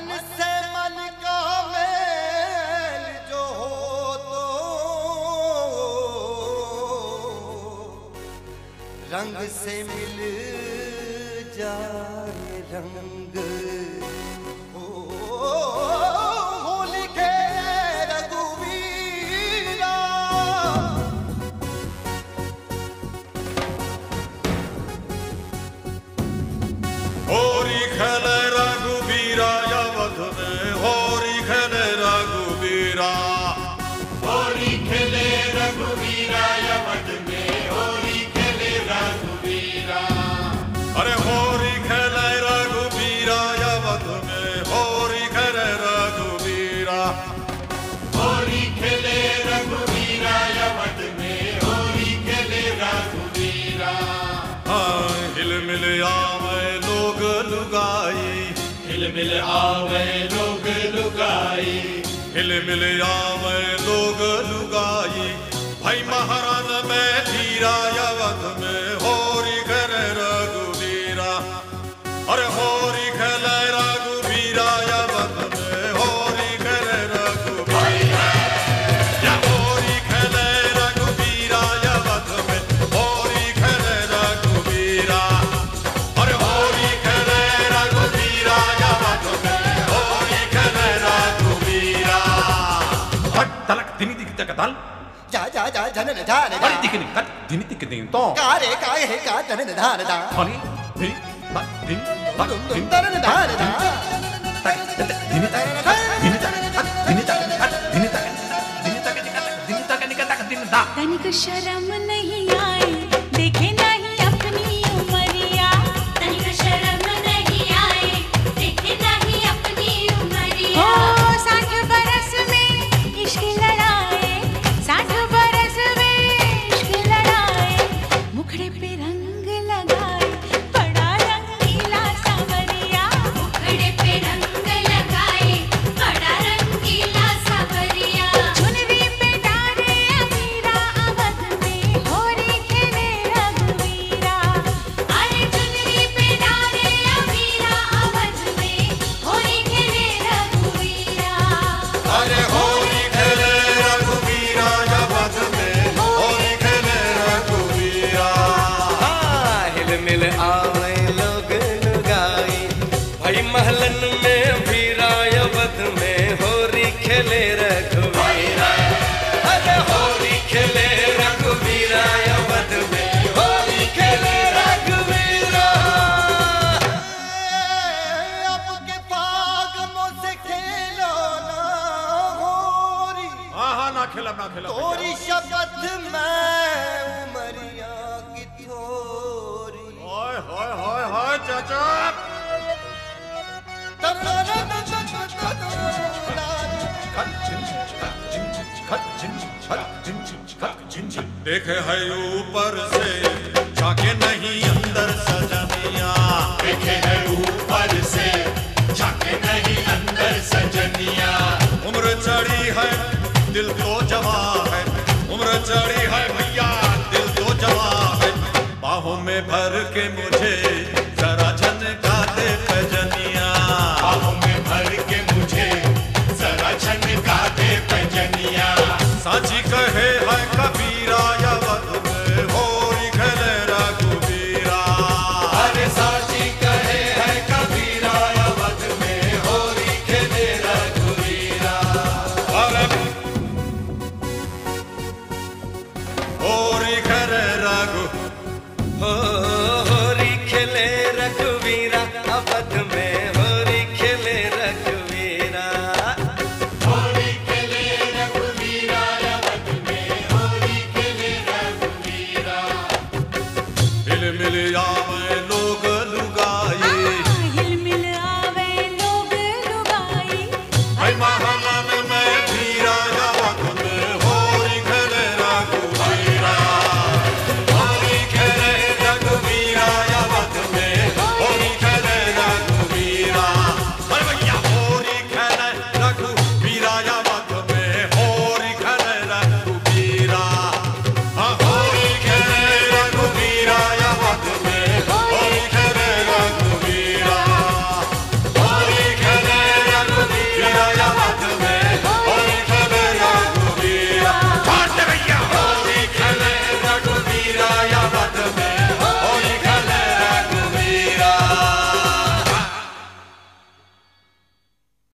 मन से मन का मेल जो हो तो रंग से मिल जाए रंग। होली के रघुवीरा होरी खेले रघुवीरा अवध में, होरी खेले रघुवीरा, होली खेले रघुवीरा अवध में, होली खेले रघुवीरा। अरे होरी खेले रघुवीरा अवध में, होरी खेले रघुवीरा, होली खेले रघुवीरा अवध में, होली खेले रघुवीरा। हाँ हिल मिल आवे लोग लुगाई, हिल मिल आवे लोग लुगाई, हिल मिल आवे लोग लुगाई। भाई महारान में धीरा अवध में, होरी खेले रघुवीरा। अरे होरी खेले रघुवीरा अवध में, होरी खेले रघुवीरा, या होरी खेले रघुवीरा अवध में, होरी खेले रघुवीरा। अरे होरी खेले रघुवीरा अवध में, होरी खेले रघुवीरा। हट तलक दिनी दिख तक ताल जा जा जा जनन धान दा अरे दिख नहीं कट दिनी दिख नहीं तो कारे काय है का जनन धान दा हनी दिनी तक दिन तक दिन तरन धान दा दिनी तक दिनी तक दिनी तक दिनी तक दिनी तक दिनी तक निकल तक दिन दा। तनिक शर्म नहीं आए, देखे नहीं अपनी उमरिया। तनिक शर्म नहीं आए, देखे नहीं अपनी उमरिया। हो 60 बरस में इश्क लड़ाए, 60 बरस में इश्क लड़ाए। मुखड़े पे रंग लगाए, बड़ा रंगीला सांवरिया। मुखड़े पे रंग लगाए, बड़ा रंगीला सांवरिया। चुनरी पे डाले अमीरा अवध में, होरी खेले रघुवीरा। अरे चुनरी पे डाले अमीरा अवध में, होरी खेले रघुवीरा। अरे होरी खेले रघुवीरा अवध में, होरी खेले रघुवीरा। हाँ, हिल मिल आवे लोग लुगाई, भाई महलन में भीरा अवध में, होरी खेले रघुवीरा। अरे होरी खेले रघुवीरा अवध में, होरी खेले रघुवीरा। अब के फागनों से खेलो ना होरी, हाँ ना खेला तोरी शपथ में उमरिया की थोरी। हाय हाय हाय हाय चाचा देखे है ऊपर से झाके नहीं अंदर सजनिया, देखे है ऊपर से झाके नहीं अंदर सजनिया। उम्र चढ़ी है दिल तो जवा है, उम्र चढ़ी है भैया दिल तो जवा है। बाहों में भर के मुझे